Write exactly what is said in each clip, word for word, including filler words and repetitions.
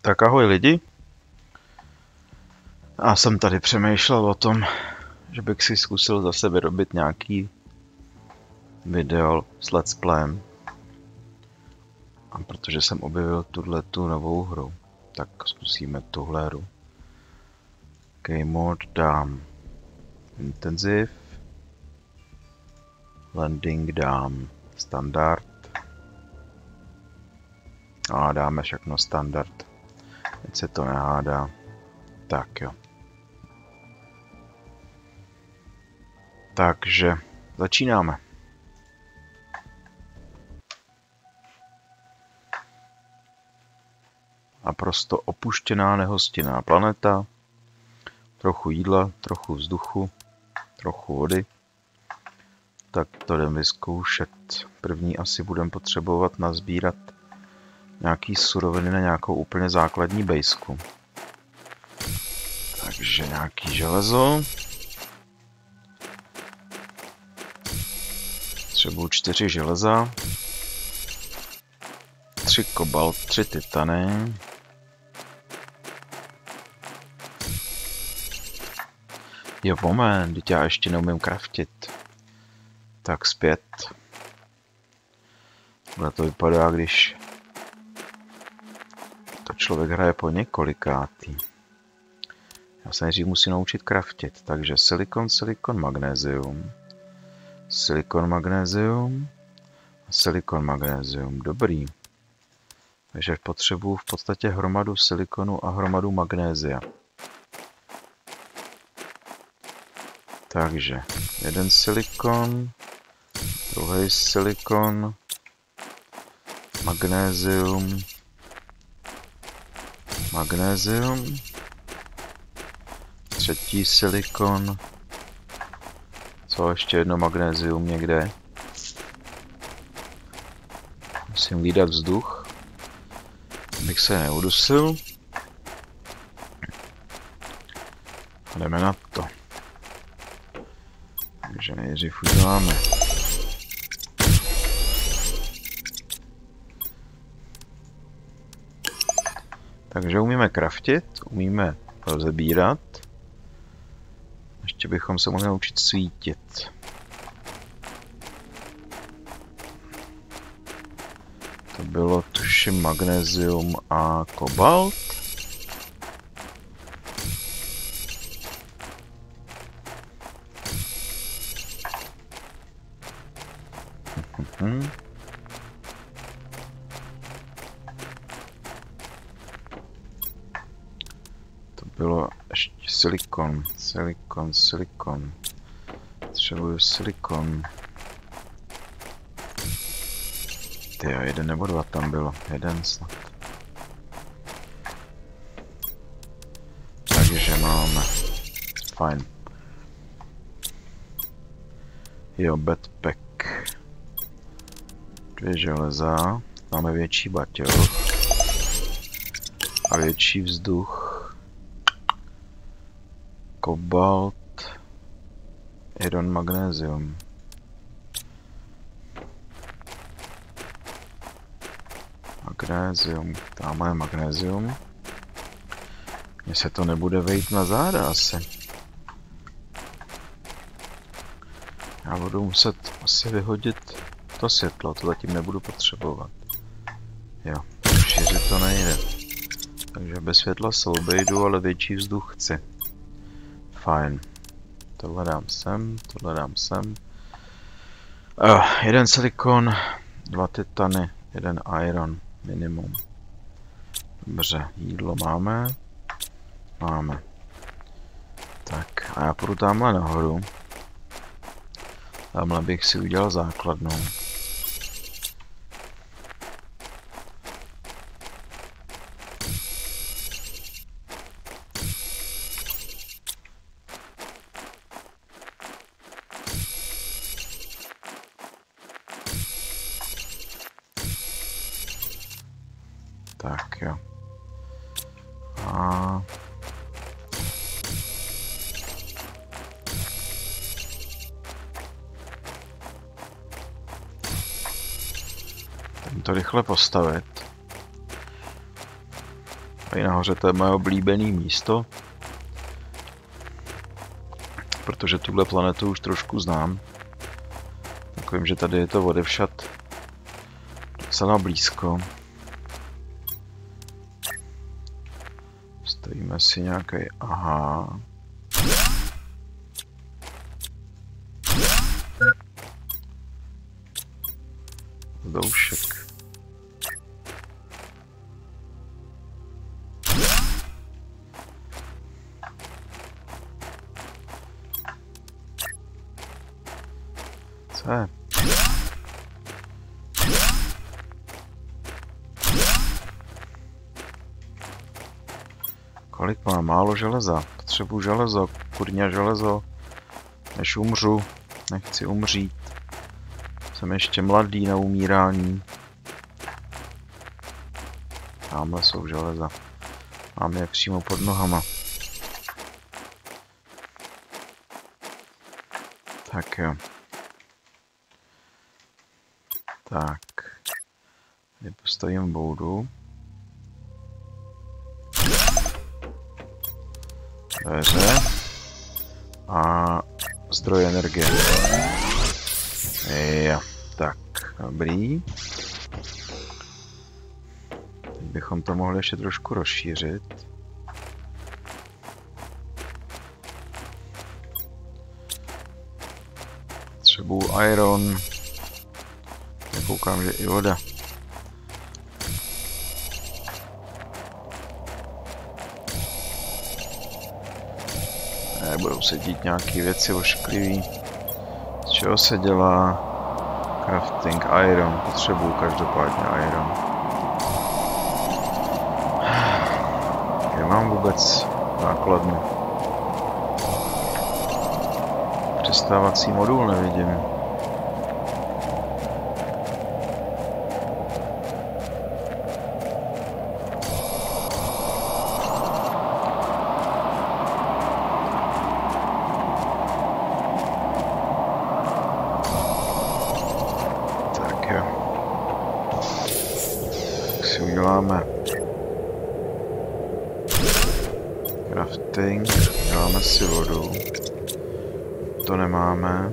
Tak ahoj lidi. Já jsem tady přemýšlel o tom, že bych si zkusil zase vyrobit nějaký video s let's playem. A protože jsem objevil tuhletu novou hru, tak zkusíme tuhle hru. Game mode dám intensive, landing dám standard a dáme všechno standard, ať se to nehádá. Tak jo. Takže začínáme. Naprosto opuštěná, nehostinná planeta. Trochu jídla, trochu vzduchu, trochu vody. Tak to jdeme vyzkoušet. První asi budeme potřebovat nazbírat nějaký suroviny na nějakou úplně základní bejsku. Takže nějaký železo. Potřebuji čtyři železa. Tři kobalt, tři titany. Jo, moment, teď já ještě neumím craftit. Tak zpět. Bude to vypadá, když to člověk hraje po několikátý. Já se nejdřív musím naučit craftit, takže silikon, silikon, magnézium. Silikon, magnézium. Silikon, magnézium, dobrý. Takže potřebuji v podstatě hromadu silikonu a hromadu magnézia. Takže jeden silikon, druhý silikon, magnézium, magnézium, třetí silikon, co ještě jedno magnézium někde. Musím hlídat vzduch, abych se neudusil. A jdeme na to. Takže nejdřív uděláme takže umíme craftit, umíme rozebírat. Ještě bychom se mohli naučit svítit. To bylo tuším magnézium a kobalt. Hmm. To bylo ještě silikon, silikon, silikon. Potřebuju silikon. Tyjo, jeden nebo dva tam bylo, jeden snad. Takže máme, fajn. Jo, backpack. Dvě železa, máme větší baťoch a větší vzduch, kobalt, jeden magnézium. Magnézium, tam máme magnézium. Mně se to nebude vejít na záda asi. Já budu muset asi vyhodit to světlo, to zatím nebudu potřebovat. Jo, šířit to nejde. Takže bez světla se obejdu, ale větší vzduch chci. Fajn. Tohle dám sem, tohle dám sem. Uh, jeden silikon, dva titany, jeden iron, minimum. Dobře, jídlo máme. Máme. Tak, a já půjdu tamhle nahoru. Tamhle bych si udělal základnou. Tak jo. A to rychle postavit. Tady nahoře to je moje oblíbené místo. Protože tuhle planetu už trošku znám. Tak vím, že tady je to odevšad docela blízko. Stavíme si nějaký, aha. Zdoušek. Co je? Kolik má? Málo železa. Potřebuji železo. Kurňa železo. Než umřu. Nechci umřít. Jsem ještě mladý na umírání. Tamhle jsou železa. Mám je přímo pod nohama. Tak jo. Tak. Tady postavím boudu. Dveře. A zdroj energie. Jo, tak, dobrý. Teď bychom to mohli ještě trošku rozšířit. Potřebuju iron. Koukám, že i voda. Ne, budou se dít nějaké věci ošklivý. Z čeho se dělá? Crafting iron. Potřebuju každopádně iron. Já mám vůbec základnu. Přestávací modul nevidím. Uděláme crafting, uděláme si vodu, to nemáme,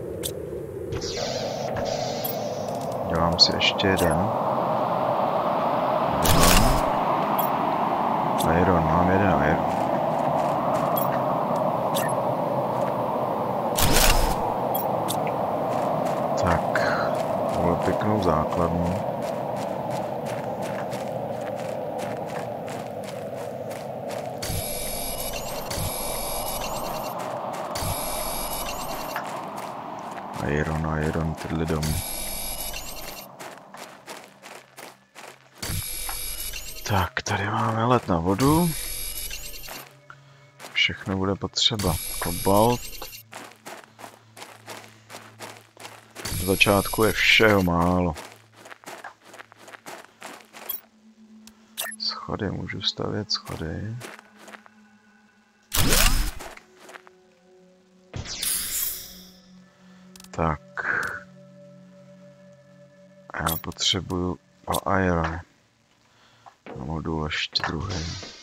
dělám si ještě jeden, iron, mám jeden iron. Tak, tohle pěknou základnu. Iron, iron, tyhle domy. Tak, tady máme led na vodu. Všechno bude potřeba. Kobalt. V začátku je všeho málo. Schody, můžu stavět schody. Tak. Já potřebuju o iron. Modul ještě druhý.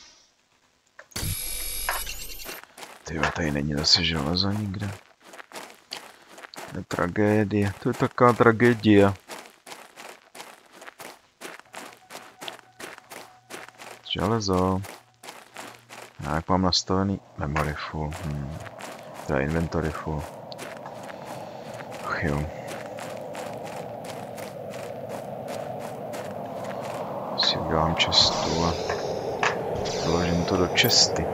Tyjo, tady není zase železo nikde. To je tragédie, to je taková tragédie. Železo. Já jak mám nastavený memory full. Hmm. To je inventory full. Ach jo. Si udělám čestu a vložím to do česty.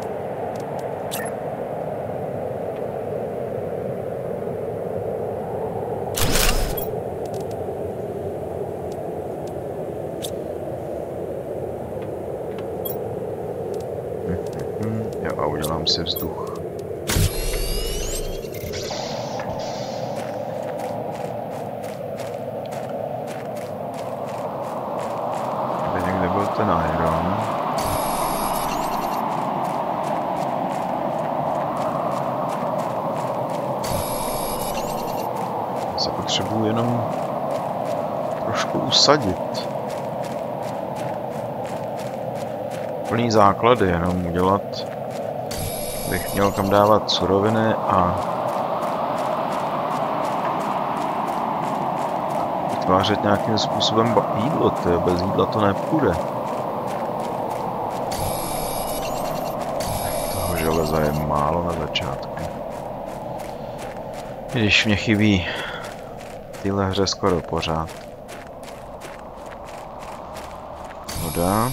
Jo, a udělám si vzduch. Tady někde byl ten iron. Já se potřebuji jenom trošku usadit. plný základy, jenom udělat, bych měl kam dávat suroviny a vytvářet nějakým způsobem jídlo, tyjo, bez jídla to nepůjde. Toho železa je málo na začátku. Když mě chybí v téhle hře skoro pořád. Voda.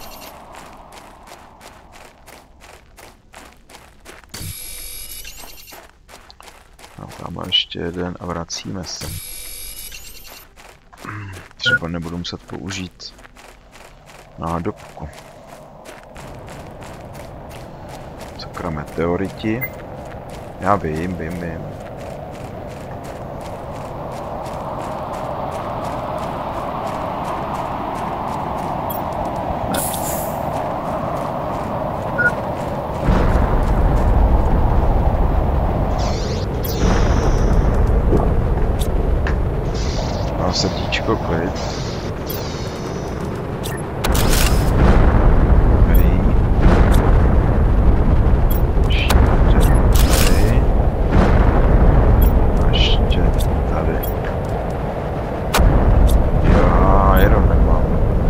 No, tam má ještě jeden a vracíme se. Třeba nebudu muset použít nádobku. Sakra, meteoriti. Já vím, vím, vím. Srdíčko, klid. Dobrý. Ještě tady. A ještě tady. Jo, jenom nemám.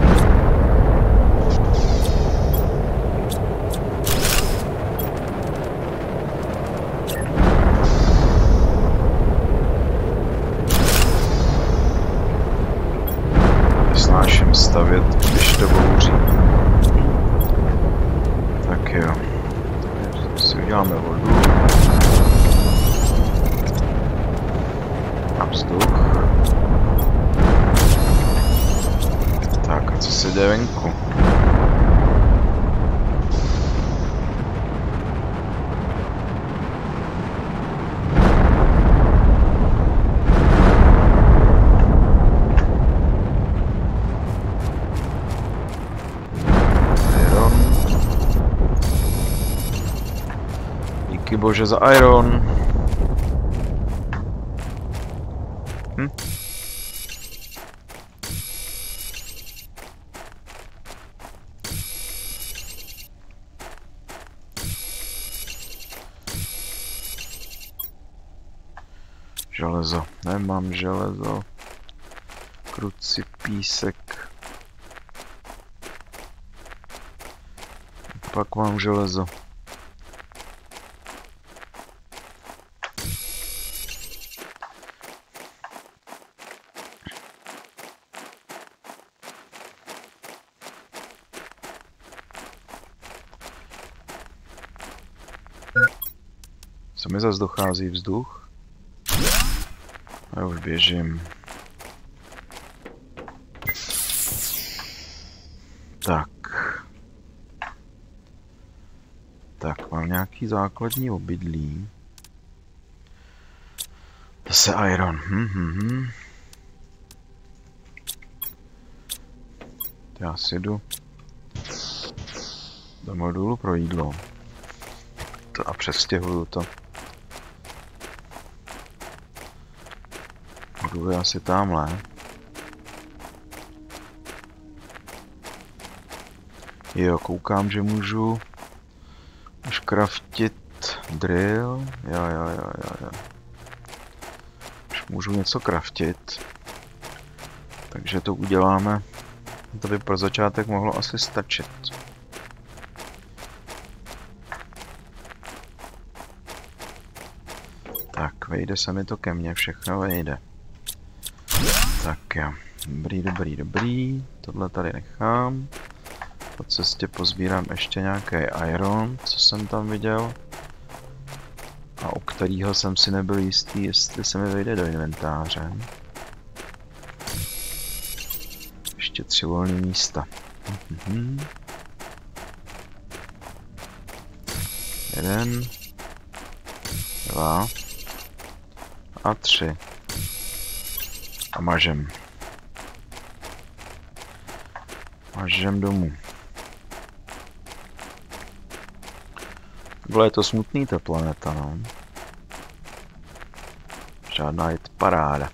Snáším stavět, když to bouří. Tak jo. Si uděláme vodu. A vzduch. Tak a co se děje venku? Díky bože za iron. Hm? Železo. Nemám železo. Kruci, písek. Pak mám železo. Co mi zase dochází vzduch? Já už běžím. Tak. Tak, mám nějaký základní obydlí. Zase iron. Hm, hm, hm. Já si jdu do modulu pro jídlo. To a přestěhuju to. Modul je asi tamhle. Jo, koukám, že můžu už craftit drill. Jo, jo, jo, jo, jo. Už můžu něco craftit. Takže to uděláme. To by pro začátek mohlo asi stačit. Tak, vejde se mi to ke mně, všechno vejde. Tak jo, dobrý, dobrý, dobrý. Tohle tady nechám. Po cestě pozbírám ještě nějaký iron, co jsem tam viděl. A u kterého jsem si nebyl jistý, jestli se mi vejde do inventáře. Ještě tři volné místa. Mhm. Jeden. Dva. A tři. A mažem. Mažem domů. Byla je to smutný ta planeta, no. Žádná je paráda.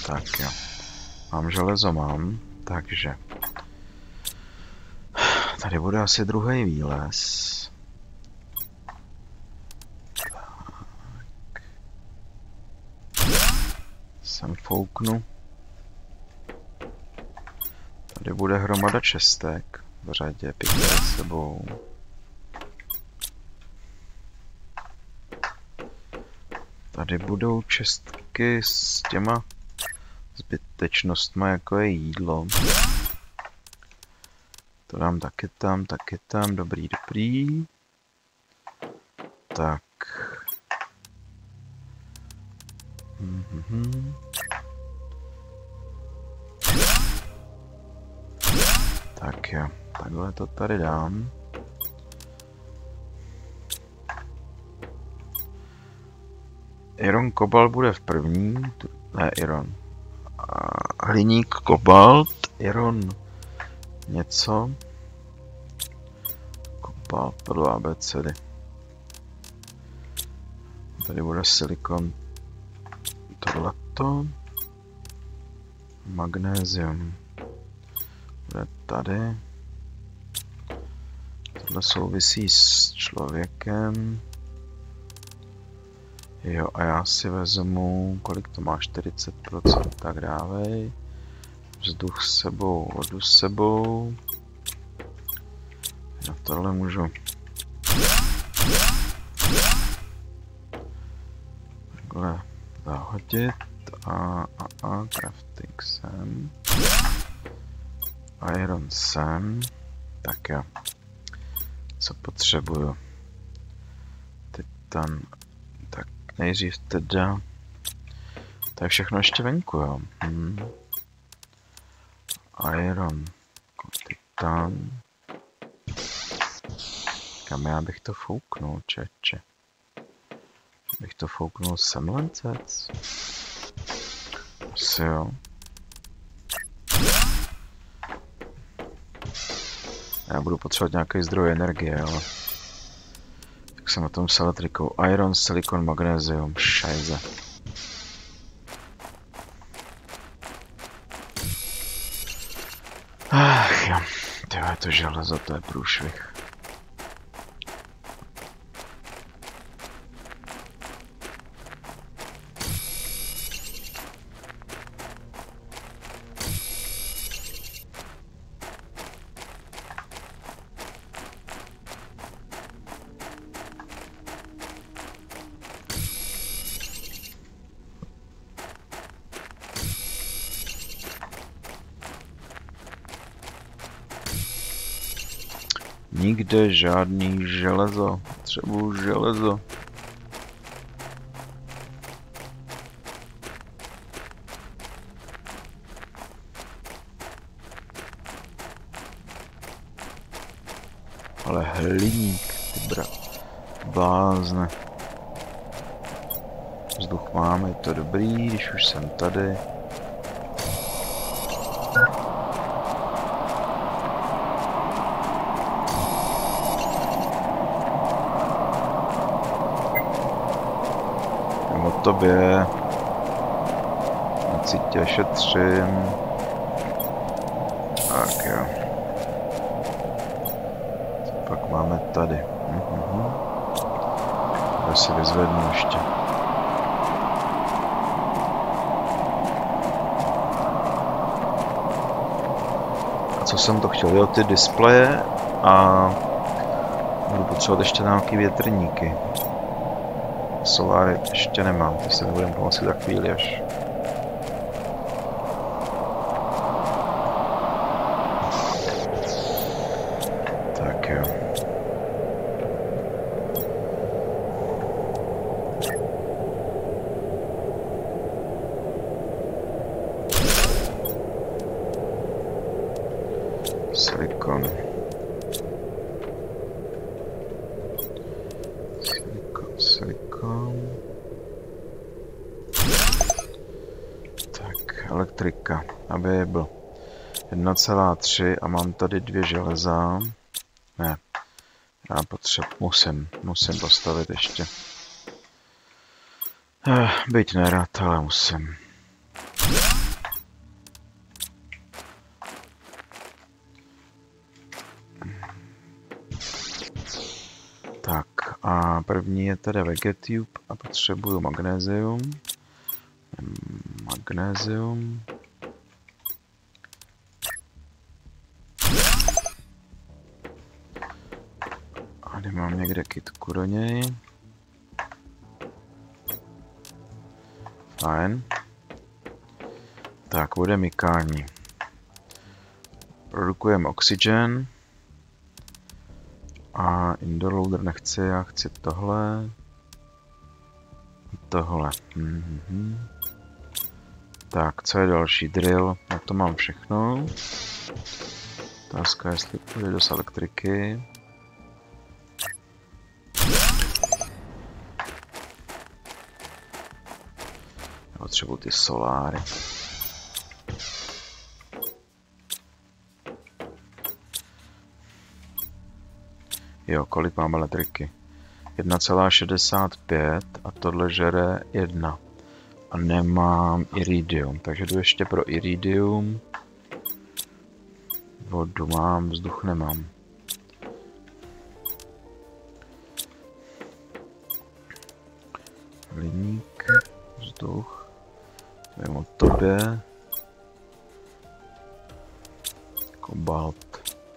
Tak jo. Mám železo, mám. Takže. Tady bude asi druhý výlez. Tak. Sem fouknu. Tady bude hromada čestek v řadě, pěkně s sebou. Tady budou čestky s těma zbytečnostma, jako je jídlo. To dám taky tam, taky tam, dobrý, dobrý. Tak. Mhm. Tak jo, takhle to tady dám. Iron kobalt bude v první, ne iron. Hliník, kobalt, iron, něco. Kobalt, podle abecedy. Tady bude silikon, tohleto. Magnézium. Bude tady. Tohle souvisí s člověkem. Jo, a já si vezmu, kolik to má, čtyřicet procent, tak dávej. Vzduch s sebou, vodu s sebou. Já tohle můžu. Takhle zahodit a, a, a crafting sem. Iron sem. Tak jo. Co potřebuju? Titan. Tak nejdřív teda. To je všechno ještě venku, jo. Hmm. Iron. Titan. Kam já bych to fouknul, čeče? Bych to fouknul sem lencec? Asi jo. Já budu potřebovat nějaký zdroj energie, ale... Jak jsem na tom s elektrikou. Iron, silikon, magnézium, šajze. Ach jo, tyhle to železo, to je průšvih. Nikde žádný železo. Potřebuju železo. Ale hliník, ty bra... blázne. Vzduch máme, je to dobrý, když už jsem tady. Tobě. Na cítě šetřím. Tak jo. Co pak máme tady? Mhm. To si vyzvednu ještě. A co jsem to chtěl? Jo, ty displeje a budu potřebovat ještě nějaký větrníky. Soláry ještě nemám, to se nebudeme pomoci za chvíli až. Tak jo. Silikon. Silikon. Tak, elektrika, aby byl jedna celá tři a mám tady dvě železa. Ne, já potřebuji, musím, musím postavit ještě. Eh, byť nerad, ale musím. Tak a první je teda Vegetube a potřebuju magnézium. Magnézium. A nemám někde kytku do něj. Fajn. Tak, bude mykání. Produkujeme oxygen. A Indoloader nechci, já chci tohle. Tohle. Mm-hmm. Tak, co je další? Drill. Já to mám všechno. Otázka, jestli půjde dost elektriky. Já potřebuji ty soláry. Jo, kolik mám elektriky? jedna celá šedesát pět a tohle žere jedna. A nemám iridium, takže jdu ještě pro iridium. Vodu mám, vzduch nemám. Hliník, vzduch. Vím o tobě. Kobalt.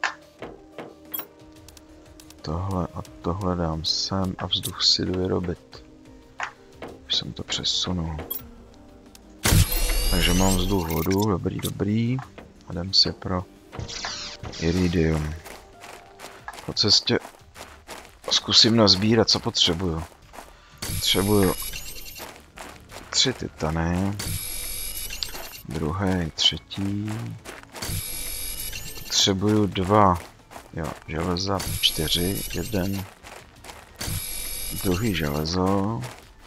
Tohle a tohle dám sem a vzduch si jdu vyrobit. Už jsem to přesunul. Takže mám vzduch, vodu, dobrý, dobrý. A jdem si pro iridium. Po cestě zkusím nazbírat, co potřebuju. Potřebuju tři titany. Druhý, třetí. Potřebuju dva. Jo, železa čtyři, jeden, druhý železo,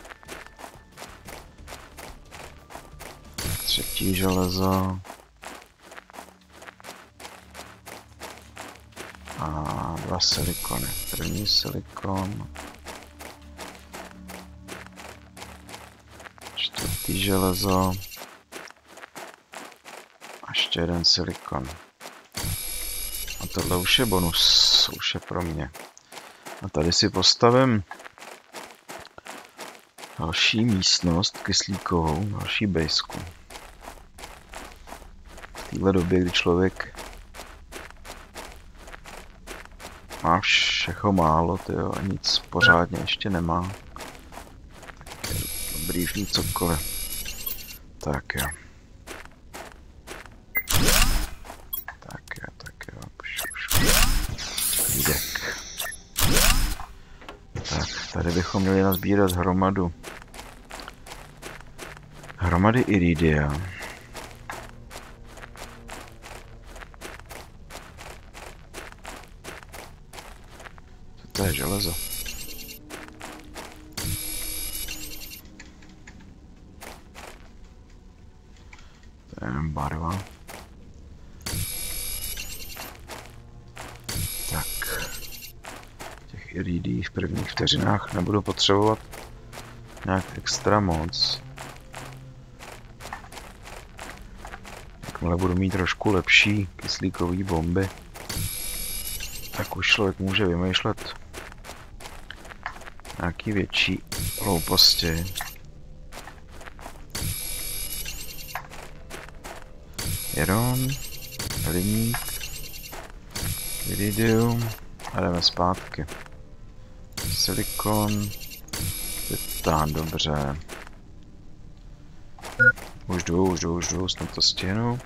třetí železo a dva silikony. První silikon, čtvrtý železo a ještě jeden silikon. A tohle už je bonus, už je pro mě. A tady si postavím další místnost kyslíkovou, další bejsku. V téhle době, kdy člověk má všechno málo, tyjo, a nic pořádně ještě nemá, tak je dobrý v ní cokoliv. Tak jo. Tady bychom měli nazbírat hromadu hromady iridia. Co to je železo? To je jen barva. Tak. Iridií v prvních vteřinách nebudu potřebovat nějak extra moc. Jakmile budu mít trošku lepší kyslíkové bomby, tak už člověk může vymýšlet nějaký větší hlouposti. Iron, hliník, iridium a jdeme zpátky. Silikon, titán, dobře. Už jdu, už jdu, už jdu, snad to stihnu.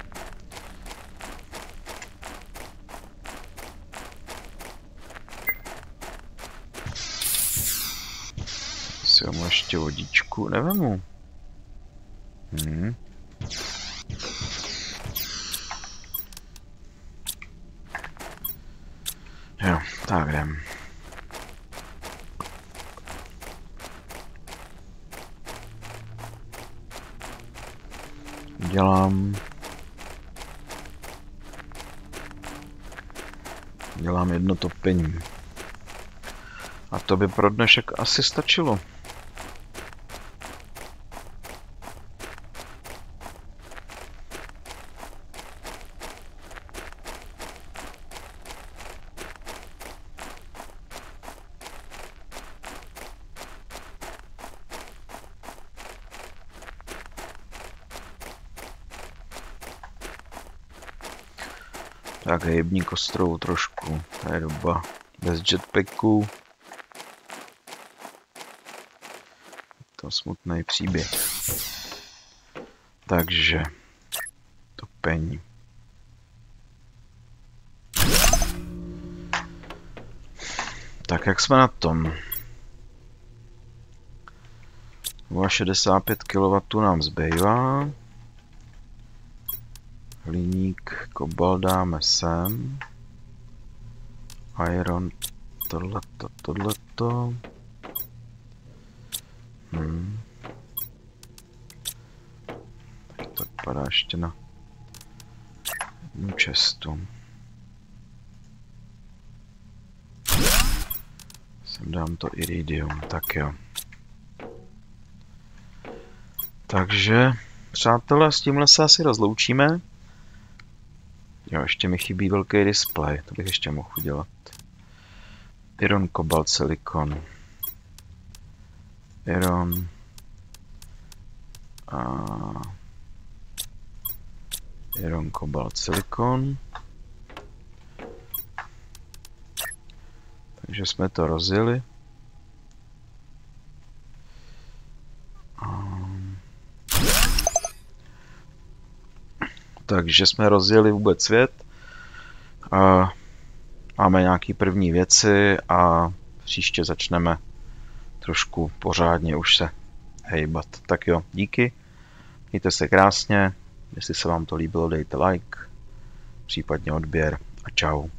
Si vám ještě vodičku, nevemu. Hmm. Jo, tak jdem. Dělám dělám jedno topení. A to by pro dnešek asi stačilo. Tak hejbní kostrou trošku, to je doba bez jetpacku. To smutný příběh. Takže topení. Tak jak jsme na tom? šedesát pět kilowattů nám zbývá. Hliník, kobalt dáme sem. Iron, tohleto, tohleto. Hmm. Tak to vypadá ještě na jednu čestu. Sem dám to iridium, tak jo. Takže, přátelé, s tímhle se asi rozloučíme. Jo, ještě mi chybí velký displej, to bych ještě mohl udělat. Iron, kobalt, silikon. Iron. A... Iron, kobalt, silikon. Takže jsme to rozjeli. Takže jsme rozjeli vůbec svět. A máme nějaké první věci a příště začneme trošku pořádně už se hejbat. Tak jo, díky. Mějte se krásně. Jestli se vám to líbilo, dejte like, případně odběr a čau.